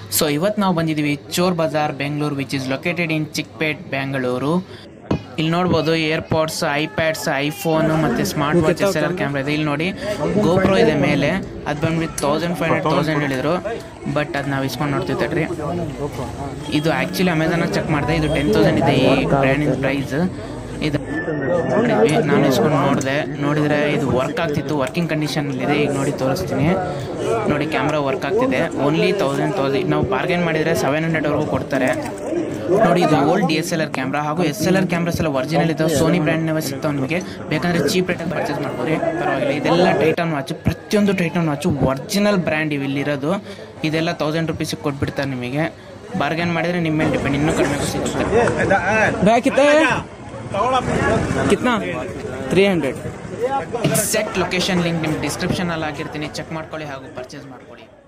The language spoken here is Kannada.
ಸೊ ಇವತ್ತು ನಾವು ಬಂದಿದ್ದೀವಿ Chor Bazaar Bengaluru which is located in Chickpet Bengaluru. ಇಲ್ಲಿ ನೋಡ್ಬೋದು ಏರ್ಪಾಡ್ಸ್, ಐಪ್ಯಾಡ್ಸ್, ಐಫೋನ್ ಮತ್ತು ಸ್ಮಾರ್ಟ್ ವಾಚ್ SLR ಕ್ಯಾಮ್ರಾ ಇದೆ. ಇಲ್ಲಿ ನೋಡಿ ಗೋಪ್ರೋ ಇದೆ ಮೇಲೆ, ಅದು ಬಂದ್ಬಿಟ್ಟು 1500 ಹೇಳಿದ್ರು, ಬಟ್ ಅದು ನಾವು ಇಸ್ಕೊಂಡು ನೋಡ್ತೀವಿ ತಡ್ರಿ. ಇದು ಆ್ಯಕ್ಚುಲಿ ಅಮೆಝಾನಾಗ ಚೆಕ್ ಮಾಡಿದೆ, ಇದು 10,000 ಇದೆ ಈ ಬ್ರ್ಯಾಂಡಿನ ಪ್ರೈಸ್. ಇದು ನಾನು ಇಸ್ಕೊಂಡು ನೋಡಿದರೆ ಇದು ವರ್ಕ್ ಆಗ್ತಿತ್ತು, ವರ್ಕಿಂಗ್ ಕಂಡೀಷನಲ್ಲಿದೆ. ಈಗ ನೋಡಿ ತೋರಿಸ್ತೀನಿ, ನೋಡಿ ಕ್ಯಾಮ್ರಾ ವರ್ಕ್ ಆಗ್ತಿದೆ. ಓನ್ಲಿ 1000 ನಾವು ಬಾರ್ಗೇನ್ ಮಾಡಿದರೆ 700ವರೆಗೂ ಕೊಡ್ತಾರೆ. ನೋಡಿ ಇದು ಓಲ್ಡ್ DSLR ಕ್ಯಾಮ್ರಾ ಹಾಗೂ SLR ಕ್ಯಾಮ್ರಾಸ್ ಎಲ್ಲ ಒರಿಜಿನಲ್ ಇದ್ದಾವೆ, ಸೋನಿ ಬ್ರ್ಯಾಂಡ್ನವೇ ಸಿಗ್ತಾವೆ ನಿಮಗೆ. ಬೇಕಂದರೆ ಚೀಪ್ ರೇಟಲ್ಲಿ ಪರ್ಚೇಸ್ ಮಾಡ್ಬೋದು, ಪರವಾಗಿಲ್ಲ. ಇದೆಲ್ಲ ಟೈಟಾನ್ ವಾಚ್, ಪ್ರತಿಯೊಂದು ಟೈಟಾನ್ ವಾಚು ಒರಿಜಿನಲ್ ಬ್ರ್ಯಾಂಡ್ ಇಲ್ಲಿರೋದು. ಇದೆಲ್ಲ 1000 ರುಪೀಸಿಗೆ ಕೊಟ್ಬಿಡ್ತಾರೆ ನಿಮಗೆ. ಬಾರ್ಗೇನ್ ಮಾಡಿದರೆ ನಿಮ್ಮ ಮೇಲೆ ಡಿಪೆಂಡ್, ಇನ್ನೂ ಕಡಿಮೆ ಸಿಗುತ್ತೆ. ಕಿತ್ನಾ 300. ಎಕ್ಸಾಕ್ಟ್ ಲೊಕೇಶನ್ ಲಿಂಕ್ ನಿಮ್ಮ ಡಿಸ್ಕ್ರಿಪ್ಷನಲ್ಲಿ ಹಾಕಿರ್ತೀನಿ, ಚೆಕ್ ಮಾಡ್ಕೊಳ್ಳಿ ಹಾಗೂ ಪರ್ಚೇಸ್ ಮಾಡ್ಕೊಳ್ಳಿ.